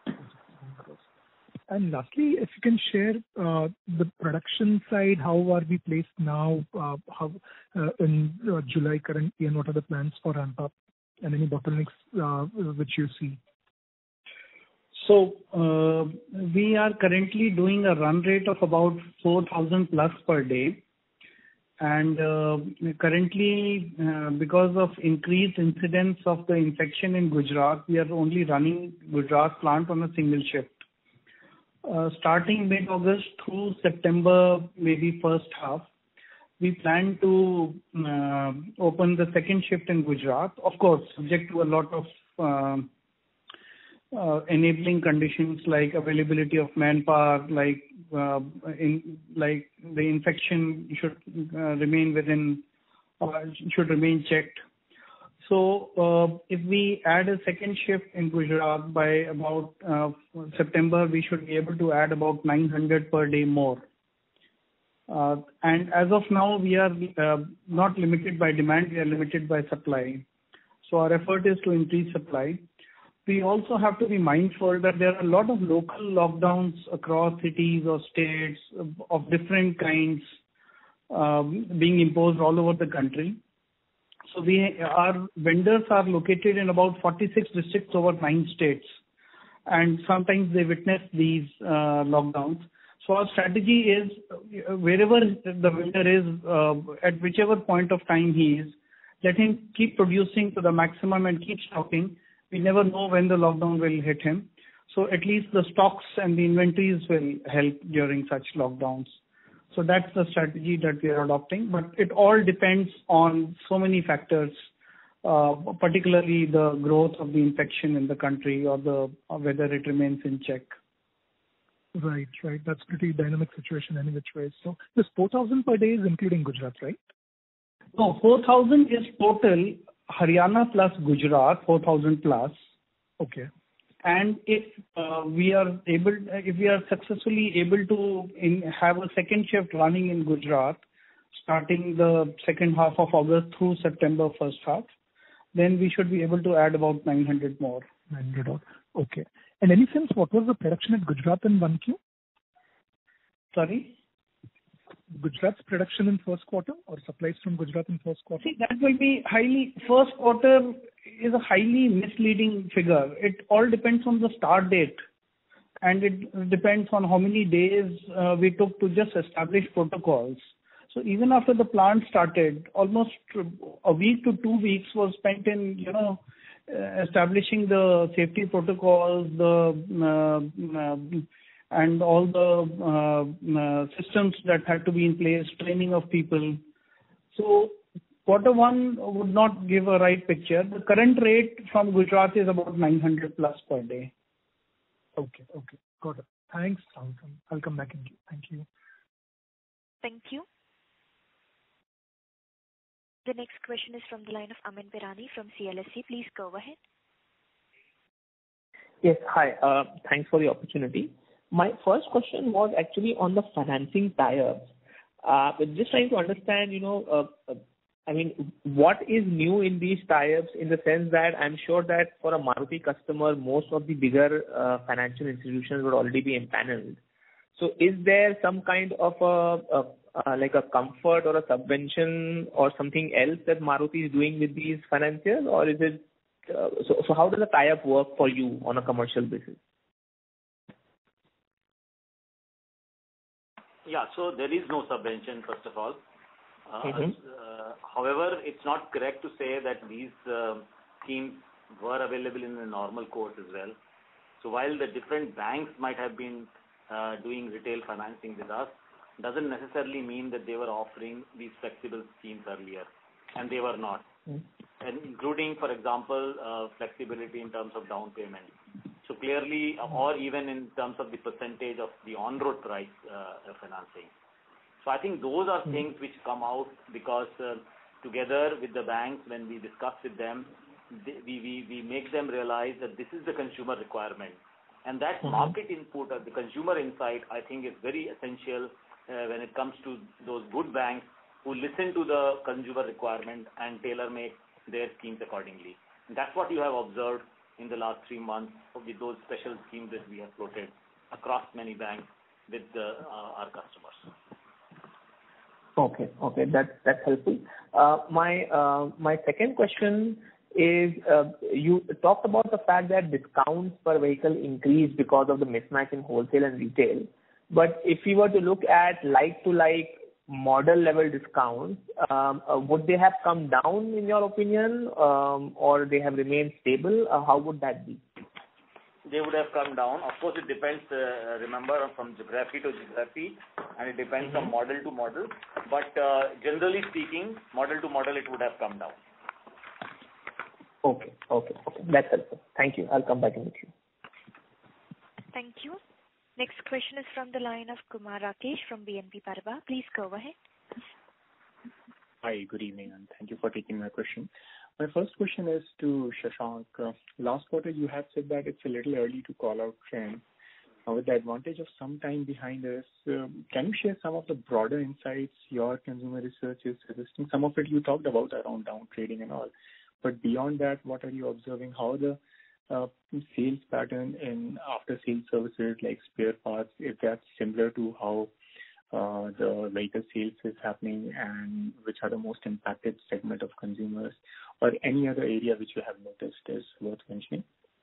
And lastly, if you can share uh, the production side, how are we placed now, uh, how uh, in uh, July currently, and what are the plans for ramp up and any bottlenecks uh, which you see? So uh, we are currently doing a run rate of about four thousand plus per day. And uh, currently, uh, because of increased incidence of the infection in Gujarat, we are only running Gujarat plant on a single shift. Uh, starting mid-August through September, maybe first half, we plan to uh, open the second shift in Gujarat, of course, subject to a lot of uh, uh, enabling conditions like availability of manpower, like uh, in like the infection should uh, remain within, uh, should remain checked. So uh, if we add a second shift in Gujarat by about uh, September, we should be able to add about nine hundred per day more. Uh, and as of now, we are uh, not limited by demand, we are limited by supply. So our effort is to increase supply. We also have to be mindful that there are a lot of local lockdowns across cities or states of different kinds um, being imposed all over the country. So we, our vendors are located in about forty-six districts over nine states, and sometimes they witness these uh, lockdowns. So our strategy is uh, wherever the vendor is, uh, at whichever point of time he is, let him keep producing to the maximum and keep stocking. We never know when the lockdown will hit him. So at least the stocks and the inventories will help during such lockdowns. So that's the strategy that we are adopting. But it all depends on so many factors, uh, particularly the growth of the infection in the country or the or whether it remains in check. Right, right. That's pretty dynamic situation any which way. So this four thousand per day is including Gujarat, right? No, four thousand is total Haryana plus Gujarat, four thousand plus. Okay. And if uh, we are able, if we are successfully able to in, have a second shift running in Gujarat, starting the second half of August through September first half, then we should be able to add about nine hundred more. nine hundred. Okay. And any sense what was the production at Gujarat in one Q? Sorry? Gujarat's production in first quarter or supplies from Gujarat in first quarter? See, that will be highly, first quarter is a highly misleading figure. It all depends on the start date, and it depends on how many days uh, we took to just establish protocols. So even after the plant started, almost a week to two weeks was spent in, you know, uh, establishing the safety protocols, the uh, uh, and all the uh, uh, systems that had to be in place, training of people. So quarter one would not give a right picture. The current rate from Gujarat is about nine hundred plus per day. Okay, okay. Got it. Thanks, Jonathan. I'll come back in queue. Thank you. Thank you. The next question is from the line of Amin Pirani from C L S A. Please go ahead. Yes. Hi. Uh, Thanks for the opportunity. My first question was actually on the financing tie-ups. Uh, but Just trying to understand, you know, uh, uh, I mean, what is new in these tie-ups, in the sense that I'm sure that for a Maruti customer, most of the bigger uh, financial institutions would already be empaneled. So is there some kind of a, a, a like a comfort or a subvention or something else that Maruti is doing with these financiers, or is it uh, so? So how does the tie-up work for you on a commercial basis? Yeah, so there is no subvention, first of all. Uh, Mhm. uh, however, it's not correct to say that these uh, schemes were available in the normal course as well. So while the different banks might have been uh, doing retail financing with us, doesn't necessarily mean that they were offering these flexible schemes earlier, and they were not. And including, for example, uh, flexibility in terms of down payment. So clearly, or even in terms of the percentage of the on-road price uh, financing. So I think those are things which come out because uh, together with the banks, when we discuss with them, they, we, we, we make them realize that this is the consumer requirement. And that Mhm. market input or the consumer insight, I think, is very essential uh, when it comes to those good banks who listen to the consumer requirement and tailor-make their schemes accordingly. And that's what you have observed in the last three months with those special schemes that we have floated across many banks with uh, our customers. Okay. Okay. That's that's helpful. Uh, My uh, my second question is, uh, you talked about the fact that discounts per vehicle increased because of the mismatch in wholesale and retail. But if we were to look at like-to-like model level discounts, um, uh, would they have come down in your opinion, um, or they have remained stable? Uh, How would that be? They would have come down. Of course, it depends, uh, remember, from geography to geography, and it depends Mhm. from model to model. But uh, generally speaking, model to model, it would have come down. Okay. Okay. Okay. That's helpful. Thank you. I'll come back in the queue. Thank you. Next question is from the line of Kumar Rakesh from B N P Paribas. Please go ahead. Hi, good evening, and thank you for taking my question. My first question is to Shashank. Uh, Last quarter, you had said that it's a little early to call out trends. Uh, With the advantage of some time behind us, um, can you share some of the broader insights your consumer research is suggesting? Some of it you talked about around down trading and all. But beyond that, what are you observing? How are the uh, sales pattern in after-sales services like spare parts, if that's similar to how uh, the vehicle sales is happening, and which are the most impacted segment of consumers, or any other area which you have noticed is worth mentioning?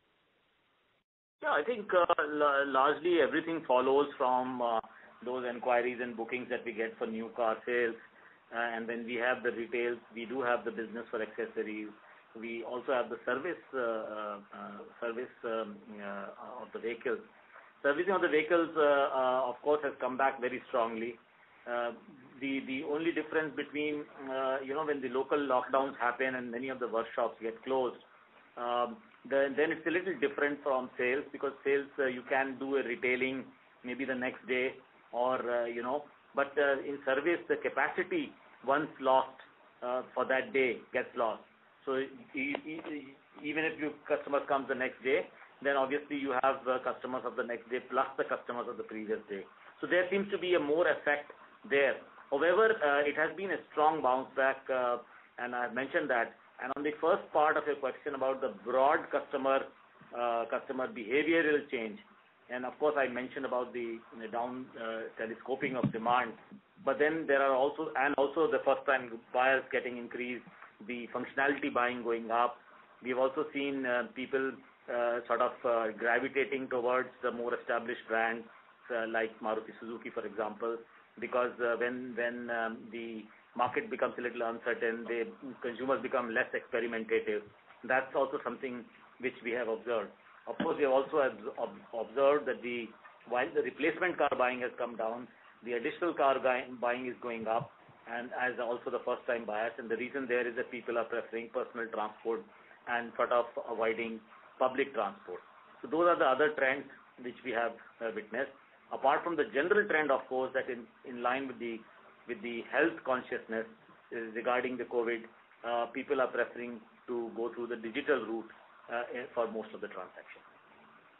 Yeah, I think uh, l- largely everything follows from uh, those inquiries and bookings that we get for new car sales. Uh, and then we have the retails, we do have the business for accessories. We also have the service uh, uh, service um, uh, of the vehicles. Servicing of the vehicles, uh, uh, of course, has come back very strongly. Uh, the the only difference between uh, you know when the local lockdowns happen and many of the workshops get closed, um, then then it's a little different from sales, because sales uh, you can do a retailing maybe the next day, or uh, you know, but uh, in service the capacity once lost uh, for that day gets lost. So e- e- even if your customer comes the next day, then obviously you have uh, customers of the next day plus the customers of the previous day. So there seems to be a more effect there. However, uh, it has been a strong bounce back, uh, and I've mentioned that. And on the first part of your question about the broad customer uh, customer behavioral change, and of course I mentioned about the, the down uh, telescoping of demand. But then there are also, and also the first time buyers getting increased, the functionality buying going up. We've also seen uh, people uh, sort of uh, gravitating towards the more established brands uh, like Maruti Suzuki, for example, because uh, when when um, the market becomes a little uncertain, the consumers become less experimentative. That's also something which we have observed. Of course, we have also observed that the while the replacement car buying has come down, the additional car buying is going up, and as also the first-time buyers. And the reason there is that people are preferring personal transport and sort of avoiding public transport. So those are the other trends which we have uh, witnessed. Apart from the general trend, of course, that in, in line with the with the health consciousness is regarding the COVID, uh, people are preferring to go through the digital route uh, for most of the transactions.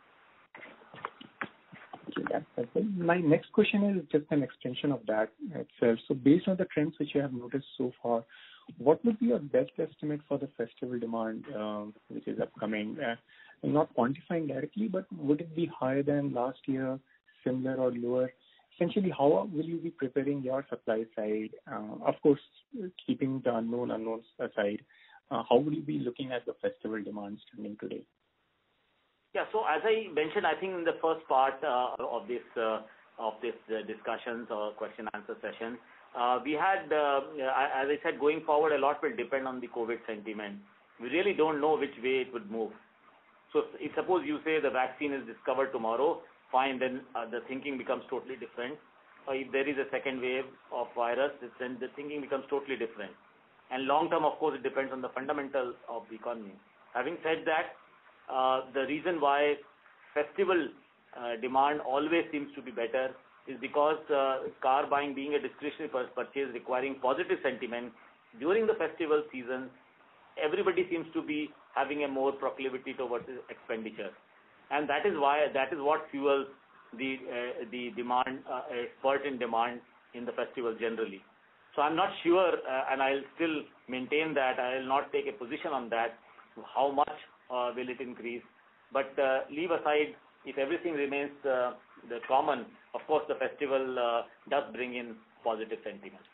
Thank you. That's helpful. My next question is just an extension of that itself. So based on the trends which you have noticed so far, what would be your best estimate for the festival demand, um, which is upcoming? Uh, not quantifying directly, but would it be higher than last year, similar or lower? Essentially, how will you be preparing your supply side? Uh, of course, keeping the unknown unknowns aside, uh, how will you be looking at the festival demand standing today? Yeah. So as I mentioned, I think in the first part uh, of this uh, of this uh, discussions or question answer session, uh, we had, uh, as I said, going forward, a lot will depend on the COVID sentiment. We really don't know which way it would move. So if suppose you say the vaccine is discovered tomorrow, fine, then uh, the thinking becomes totally different. Or if there is a second wave of virus, then the thinking becomes totally different. And long term, of course, it depends on the fundamentals of the economy. Having said that, Uh, the reason why festival uh, demand always seems to be better is because uh, car buying being a discretionary purchase requiring positive sentiment, during the festival season, everybody seems to be having a more proclivity towards expenditure. And that is why, that is what fuels the, uh, the demand, uh, a spurt in demand in the festival generally. So I'm not sure, uh, and I'll still maintain that, I will not take a position on that, how much Uh, will it increase? But uh, leave aside, if everything remains uh, the common, of course the festival uh, does bring in positive sentiment.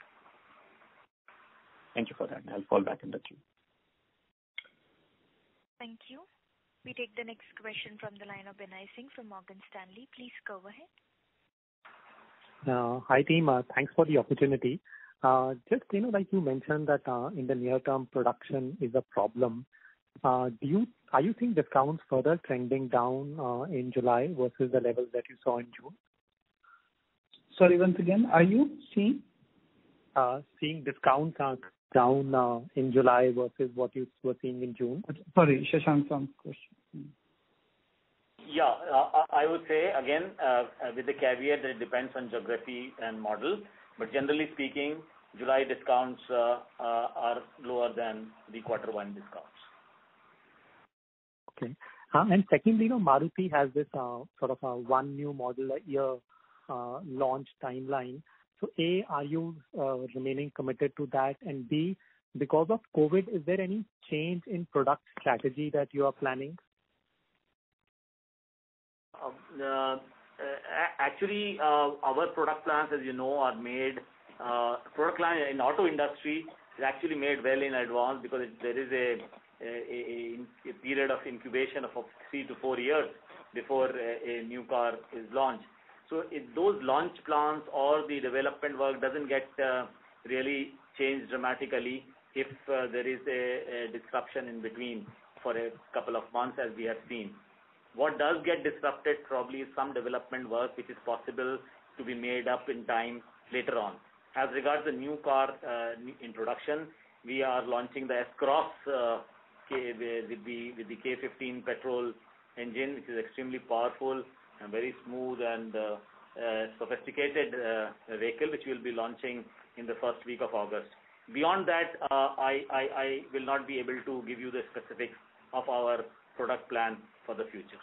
Thank you for that. I'll fall back in the queue. Thank you. We take the next question from the line of Binay Singh from Morgan Stanley. Please go ahead. Uh, hi team, uh, thanks for the opportunity. Uh, just, you know, like you mentioned that uh, in the near term production is a problem. Uh, do you are you seeing discounts further trending down uh, in July versus the levels that you saw in June? Sorry, once again, are you seeing? Uh, seeing discounts are down uh, in July versus what you were seeing in June? Sorry, Shashank's question. Yeah, uh, I would say again uh, with the caveat that it depends on geography and model, but generally speaking, July discounts uh, uh, are lower than the quarter one discounts. Okay. Uh, and secondly, you know, Maruti has this uh, sort of a one new model a year uh, launch timeline. So A, are you uh, remaining committed to that? And B, because of COVID, is there any change in product strategy that you are planning? Uh, uh, actually, uh, our product plans, as you know, are made, uh, product plan in auto industry is actually made well in advance because it, there is a A, a, a period of incubation of three to four years before a, a new car is launched. So if those launch plans or the development work doesn't get uh, really changed dramatically if uh, there is a, a disruption in between for a couple of months as we have seen. What does get disrupted probably is some development work which is possible to be made up in time later on. As regards the new car uh, introduction, we are launching the S-Cross uh, K, with the with the K fifteen petrol engine, which is extremely powerful and very smooth and uh, uh, sophisticated uh, vehicle, which we will be launching in the first week of August. Beyond that, uh, I, I I will not be able to give you the specifics of our product plan for the future.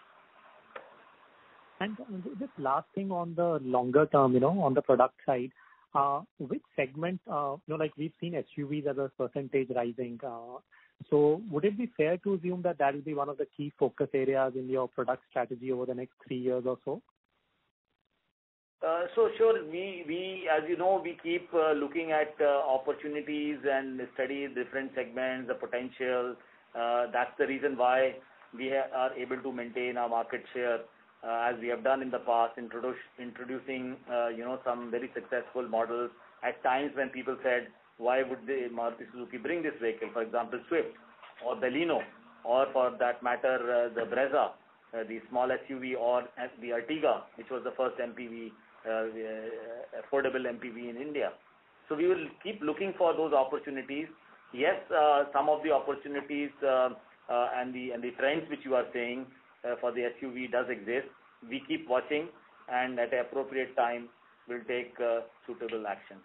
And just last thing on the longer term, you know, on the product side, uh, which segment, uh, you know, like we've seen S U Vs as a percentage rising. Uh, So would it be fair to assume that that will be one of the key focus areas in your product strategy over the next three years or so? Uh, so sure, we, we, as you know, we keep uh, looking at uh, opportunities and study different segments, the potential. Uh, that's the reason why we ha- are able to maintain our market share uh, as we have done in the past, introduce, introducing, uh, you know, some very successful models at times when people said, why would the Maruti Suzuki bring this vehicle? For example, Swift or Baleno, or for that matter, uh, the Brezza, uh, the small S U V, or uh, the Ertiga, which was the first M P V, uh, uh, affordable M P V in India. So we will keep looking for those opportunities. Yes, uh, some of the opportunities uh, uh, and the and the trends which you are saying uh, for the S U V does exist. We keep watching, and at an appropriate time, we'll take uh, suitable actions.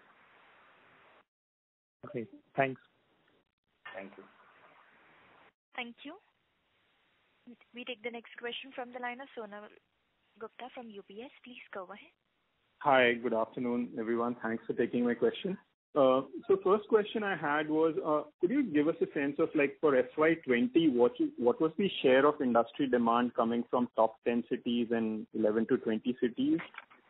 Okay, thanks. Thank you. Thank you. We take the next question from the line of Sonal Gupta from U B S. Please go ahead. Hi, good afternoon, everyone. Thanks for taking my question. Uh, so first question I had was, uh, could you give us a sense of, like, for F Y twenty, what you, what was the share of industry demand coming from top ten cities and eleven to twenty cities?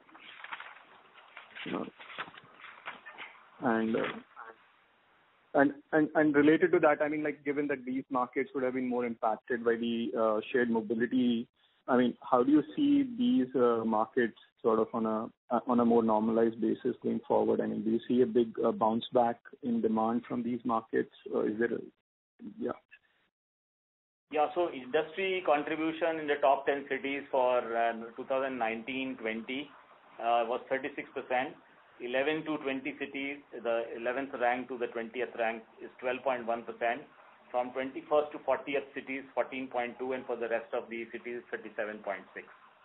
Uh, and, uh, and and and related to that, I mean, like, given that these markets would have been more impacted by the uh, shared mobility, I mean, how do you see these uh, markets sort of on a uh, on a more normalized basis going forward? I mean, do you see a big uh, bounce back in demand from these markets? Or is there a, yeah. Yeah, so industry contribution in the top ten cities for uh, twenty nineteen twenty uh, was thirty-six percent. eleven to twenty cities, the eleventh rank to the twentieth rank is twelve point one percent. From twenty-first to fortieth cities, fourteen point two, and for the rest of the cities, thirty-seven point six.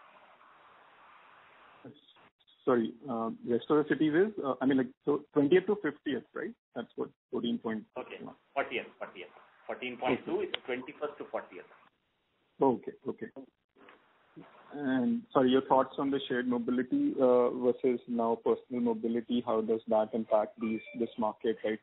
Sorry, uh, rest of the cities is, uh, I mean, like, so twentieth to fiftieth, right? That's what, fourteen point. Okay, fortieth, fortieth. fourteen point two is twenty-first to fortieth. Okay, okay. And sorry, your thoughts on the shared mobility uh, versus now personal mobility, how does that impact these this market, right?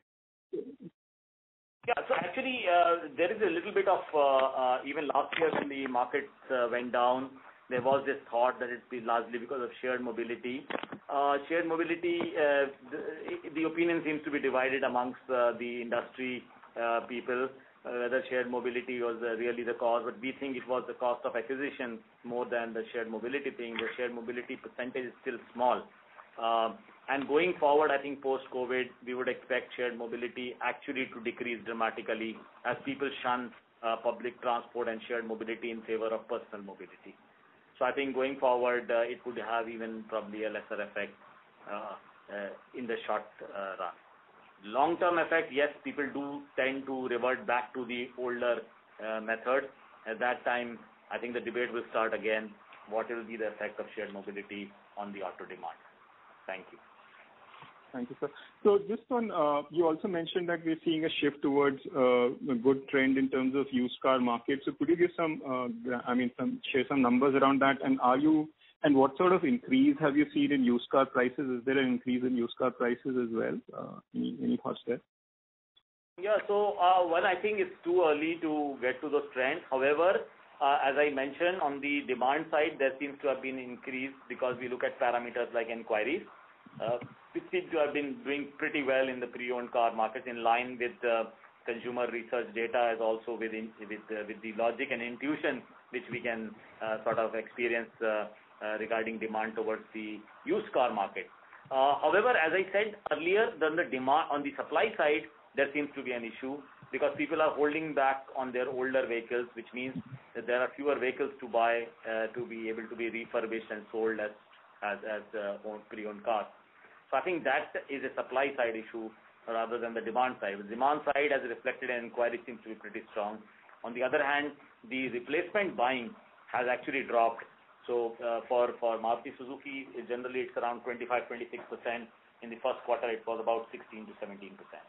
Yeah, so actually uh, there is a little bit of, uh, uh, even last year when the markets uh, went down, there was this thought that it's been largely because of shared mobility. Uh, shared mobility, uh, the, the opinion seems to be divided amongst uh, the industry uh, people, uh, whether shared mobility was uh, really the cause, but we think it was the cost of acquisition more than the shared mobility thing. The shared mobility percentage is still small. Uh, and going forward, I think post-COVID, we would expect shared mobility actually to decrease dramatically as people shun uh, public transport and shared mobility in favor of personal mobility. So I think going forward, uh, it could have even probably a lesser effect uh, uh, in the short uh, run. Long-term effect, yes, people do tend to revert back to the older uh, method. At that time, I think the debate will start again. What will be the effect of shared mobility on the auto demand? Thank you. Thank you, sir. So just on, uh, you also mentioned that we're seeing a shift towards uh, a good trend in terms of used car market. So could you give some, uh, I mean, some share some numbers around that? And are you, and what sort of increase have you seen in used car prices? Is there an increase in used car prices as well? Uh, any, any thoughts there? Yeah, so uh, one, I think it's too early to get to those trends. However, uh, as I mentioned, on the demand side, there seems to have been increase because we look at parameters like inquiries. Uh, which seem to have been doing pretty well in the pre-owned car markets, in line with uh, consumer research data, as also within, with uh, with the logic and intuition which we can uh, sort of experience uh, uh, regarding demand towards the used car market. Uh, however, as I said earlier, then the demand on the supply side, there seems to be an issue because people are holding back on their older vehicles, which means that there are fewer vehicles to buy uh, to be able to be refurbished and sold as as, as uh, owned, pre-owned cars. So I think that is a supply side issue rather than the demand side. The demand side, as reflected in inquiry, seems to be pretty strong. On the other hand, the replacement buying has actually dropped. So uh, for, for Maruti Suzuki, generally it's around twenty-five to twenty-six percent. In the first quarter, it was about sixteen to seventeen percent.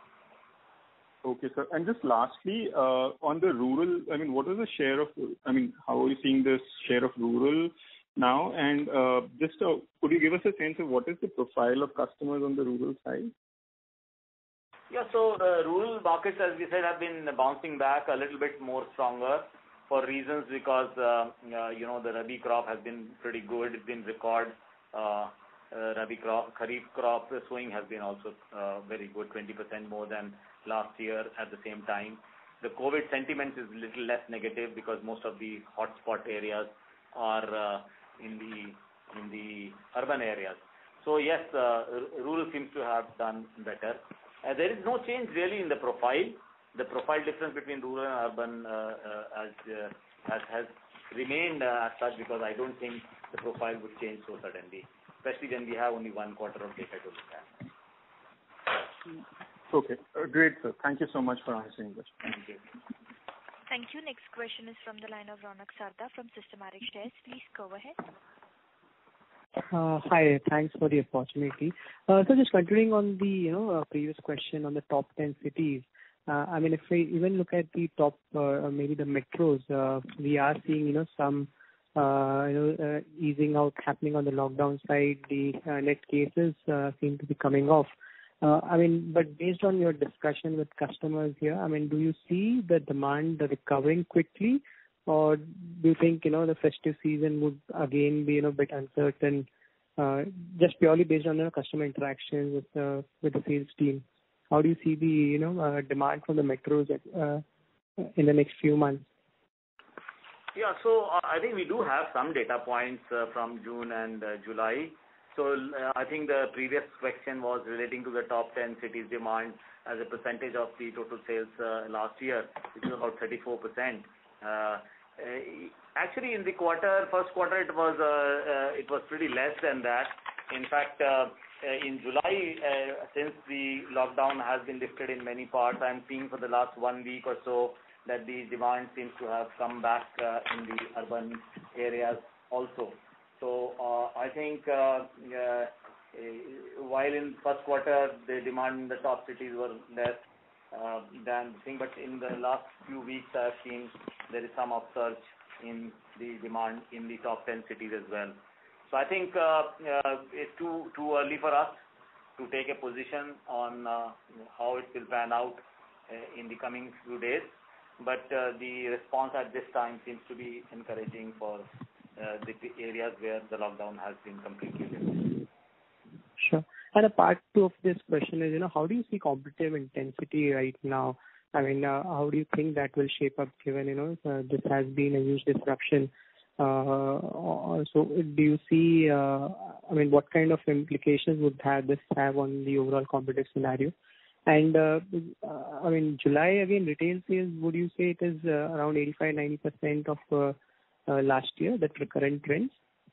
Okay, sir. And just lastly, uh, on the rural, I mean, what is the share of, I mean, how are you seeing this share of rural now? And uh, just uh, could you give us a sense of what is the profile of customers on the rural side? Yeah, so uh, rural markets, as we said, have been bouncing back a little bit more stronger for reasons because, uh, uh, you know, the Rabi crop has been pretty good. It's been record. Uh, uh, Rabi crop, Kharif crop sowing has been also uh, very good, twenty percent more than last year at the same time. The COVID sentiment is a little less negative because most of the hotspot areas are uh, in the in the urban areas. So yes, uh, rural seems to have done better. Uh, there is no change really in the profile. The profile difference between rural and urban uh, uh, has, uh, has has remained uh, as such because I don't think the profile would change so suddenly, especially when we have only one quarter of data to look at. Okay, uh, great, sir. Thank you so much for answering this. Thank you. Thank you. Next question is from the line of Ronak Sarda from Systematic Shares. Please go ahead. Uh, hi, thanks for the opportunity. Uh, so just continuing on the you know uh, previous question on the top ten cities. Uh, I mean, if we even look at the top, uh, maybe the metros, uh, we are seeing you know some uh, you know, uh, easing out happening on the lockdown side, the uh, net cases uh, seem to be coming off. Uh, I mean, but based on your discussion with customers here, I mean, do you see the demand recovering quickly, or do you think, you know, the festive season would again be, you know, a bit uncertain, uh, just purely based on the customer interactions with the with the sales team? How do you see the, you know, uh, demand from the metros uh, in the next few months? Yeah, so uh, I think we do have some data points uh, from June and uh, July. So uh, I think the previous question was relating to the top ten cities demand as a percentage of the total sales uh, last year, which is about thirty-four percent. Uh, uh, actually, in the quarter, first quarter, it was uh, uh, it was pretty less than that. In fact, uh, uh, in July, uh, since the lockdown has been lifted in many parts, I'm seeing for the last one week or so that the demand seems to have come back uh, in the urban areas also. So uh, I think uh, uh, while in first quarter the demand in the top cities were less uh, than the thing, but in the last few weeks I have seen there is some upsurge in the demand in the top ten cities as well. So I think uh, uh, it's too too early for us to take a position on uh, how it will pan out uh, in the coming few days. But uh, the response at this time seems to be encouraging for uh, the areas where the lockdown has been completely lifted. Sure. And a part two of this question is, you know, how do you see competitive intensity right now? I mean, uh, how do you think that will shape up given, you know, uh, this has been a huge disruption? Uh, so do you see, uh, I mean, what kind of implications would have this have on the overall competitive scenario? And, uh, I mean, July, again, retail sales, would you say it is uh, around eighty-five to ninety percent of uh, uh, last year, the current trends?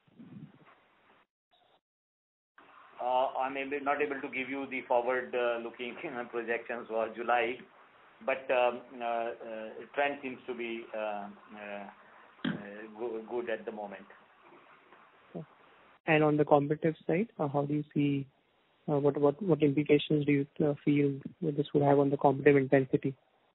Uh, I'm able, not able to give you the forward-looking uh, projections for July, but um, uh, uh, trend seems to be uh, uh, uh, go, good at the moment. And on the competitive side, uh, how do you see, uh, what, what, what implications do you uh, feel that this would have on the competitive intensity?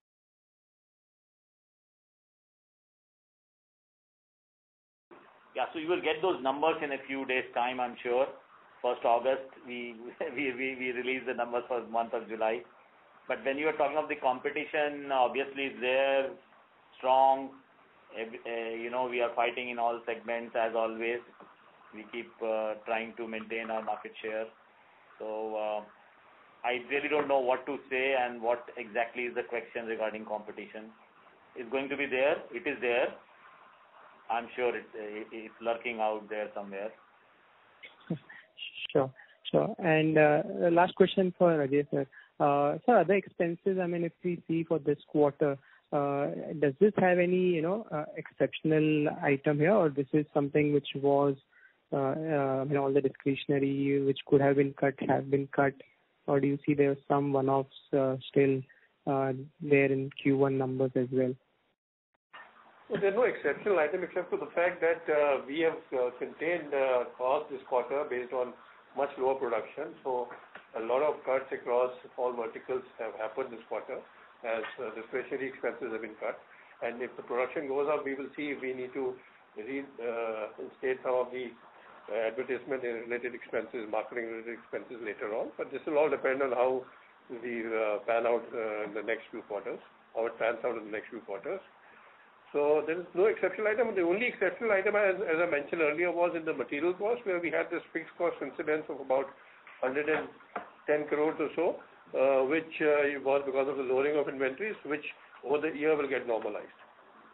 Yeah, so you will get those numbers in a few days' time, I'm sure. First August, we we we, we release the numbers for the month of July. But when you are talking of the competition, obviously it's there, strong. Uh, you know, we are fighting in all segments as always. We keep uh, trying to maintain our market share. So uh, I really don't know what to say and what exactly is the question regarding competition. It's going to be there. It is there. I'm sure it's, it's lurking out there somewhere. Sure, sure. And uh, last question for Ajay sir. Uh, sir, other expenses, I mean, if we see for this quarter, uh, does this have any, you know, uh, exceptional item here, or this is something which was, uh, uh, you know, all the discretionary which could have been cut have been cut, or do you see there are some one-offs uh, still uh, there in Q one numbers as well? Well, there's no exceptional item except for the fact that uh, we have uh, contained uh, costs this quarter based on much lower production. So a lot of cuts across all verticals have happened this quarter as uh, discretionary expenses have been cut. And if the production goes up, we will see if we need to reinstate uh, some of the uh, advertisement-related expenses, marketing-related expenses later on. But this will all depend on how the uh, pan out uh, in the next few quarters, how it pans out in the next few quarters. So there is no exceptional item. The only exceptional item, as, as I mentioned earlier, was in the material cost, where we had this fixed cost incidence of about one hundred ten crores or so, uh, which uh, was because of the lowering of inventories, which over the year will get normalized.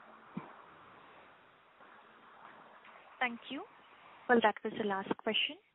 Thank you. Well, that was the last question.